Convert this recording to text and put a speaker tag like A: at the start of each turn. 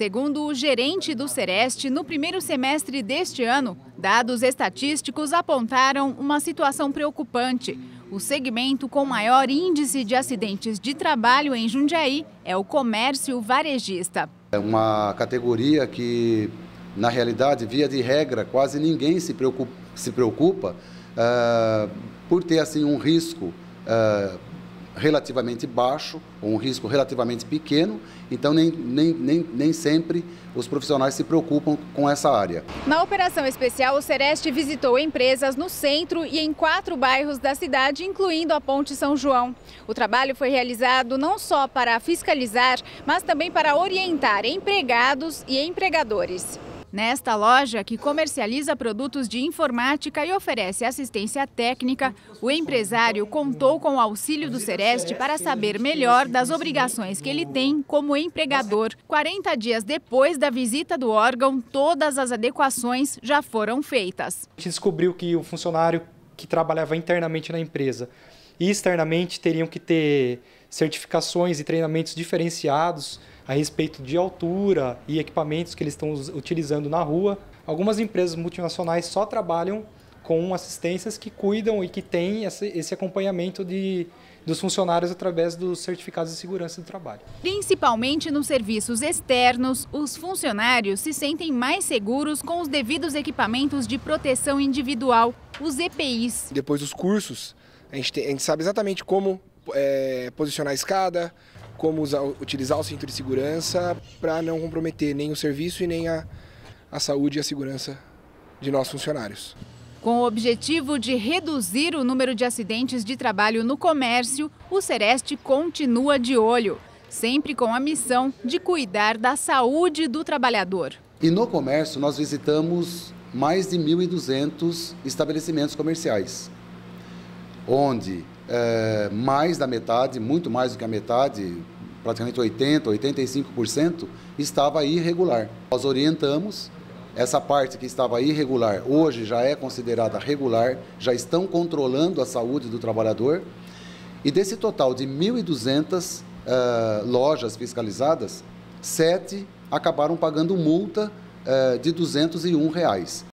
A: Segundo o gerente do Sereste, no primeiro semestre deste ano, dados estatísticos apontaram uma situação preocupante. O segmento com maior índice de acidentes de trabalho em Jundiaí é o comércio varejista.
B: É uma categoria que, na realidade, via de regra, quase ninguém se preocupa por ter assim, um risco relativamente baixo, ou um risco relativamente pequeno, então nem sempre os profissionais se preocupam com essa área.
A: Na operação especial, o Sereste visitou empresas no centro e em 4 bairros da cidade, incluindo a Ponte São João. O trabalho foi realizado não só para fiscalizar, mas também para orientar empregados e empregadores. Nesta loja, que comercializa produtos de informática e oferece assistência técnica, o empresário contou com o auxílio do Sereste para saber melhor das obrigações que ele tem como empregador. 40 dias depois da visita do órgão, todas as adequações já foram feitas.
C: A gente descobriu que o funcionário que trabalhava internamente na empresa e externamente teriam que ter certificações e treinamentos diferenciados a respeito de altura e equipamentos que eles estão utilizando na rua. Algumas empresas multinacionais só trabalham com assistências que cuidam e que têm esse acompanhamento dos funcionários através dos certificados de segurança do trabalho.
A: Principalmente nos serviços externos, os funcionários se sentem mais seguros com os devidos equipamentos de proteção individual, os EPIs.
D: Depois dos cursos, a gente sabe exatamente como posicionar a escada, como utilizar o cinto de segurança para não comprometer nem o serviço e nem a saúde e a segurança de nossos funcionários.
A: Com o objetivo de reduzir o número de acidentes de trabalho no comércio, o Sereste continua de olho, sempre com a missão de cuidar da saúde do trabalhador.
B: E no comércio nós visitamos mais de 1.200 estabelecimentos comerciais, onde mais da metade, muito mais do que a metade, praticamente 80%, 85%, estava irregular. Nós orientamos, essa parte que estava irregular hoje já é considerada regular, já estão controlando a saúde do trabalhador. E desse total de 1.200 lojas fiscalizadas, 7 acabaram pagando multa de R$ 201.